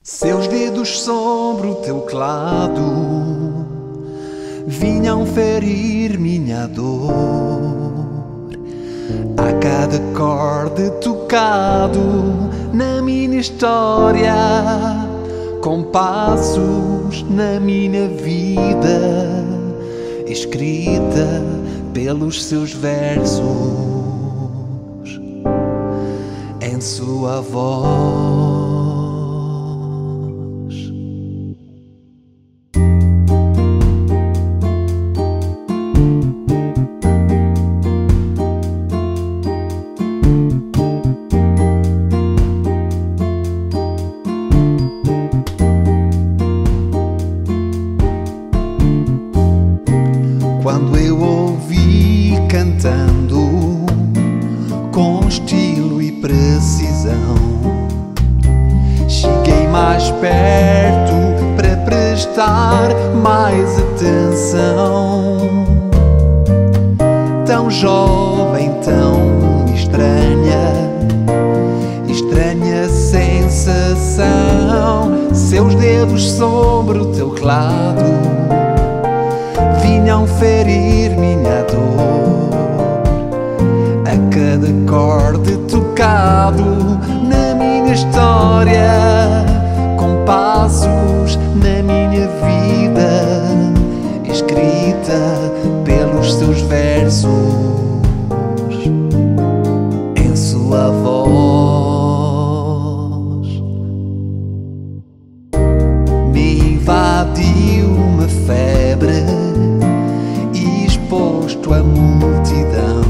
Seus dedos sobre o teclado vinham ferir minha dor. A cada acorde tocado na minha história, compassos na minha vida, escrita pelos seus versos, em sua voz. Quando eu ouvi cantando com estilo e precisão, cheguei mais perto para prestar mais atenção. Tão jovem, tão estranha sensação. Seus dedos sobre o teclado vinham ferir minha dor. A cada acorde tocado na minha história, compassos na minha vida, escrita pelos seus versos, em sua voz. Me invadiu uma febre, exposto à multidão.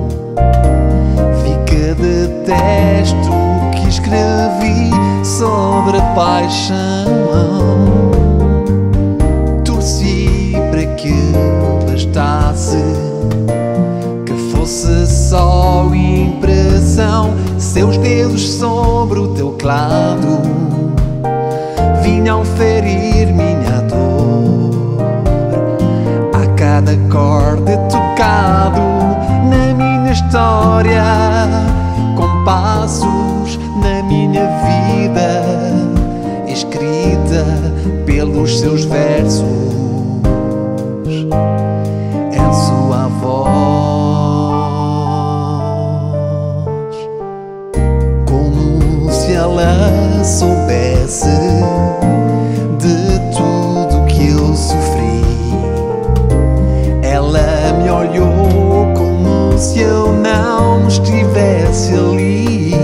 Vi cada texto que escrevi sobre a paixão. Torci para que bastasse, que fosse só impressão. Seus dedos sobre o teclado vinham ferir minha dor. Cada acorde tocado na minha história, compassos na minha vida, escrita pelos seus versos, em sua voz. Como se ela soubesse de tudo que eu sofri. Ela me olhou como se eu não estivesse ali,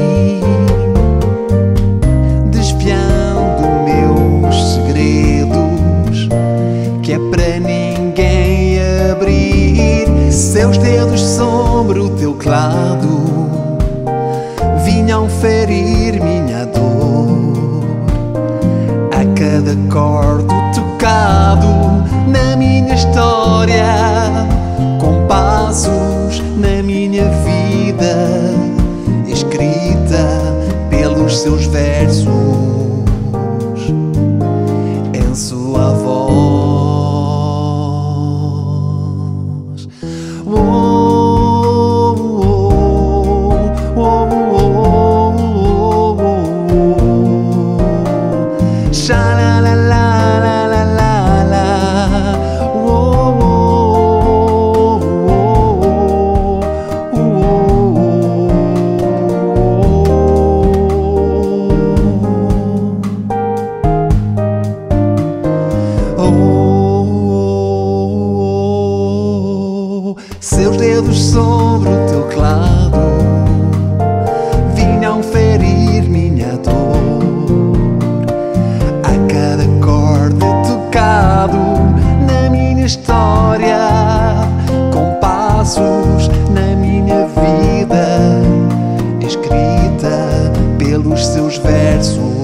desfiando meus segredos, que é para ninguém abrir. Seus dedos sobre o teclado vinham ferir minha dor. A cada acorde tocado na minha história, compassos na minha vida, escrita pelos seus versos, em sua voz. Oh, oh, oh, oh, oh, oh. Seus dedos sobre o teclado vinham ferir minha dor. A cada acorde tocado na minha história, compassos na minha vida, escrita pelos seus versos,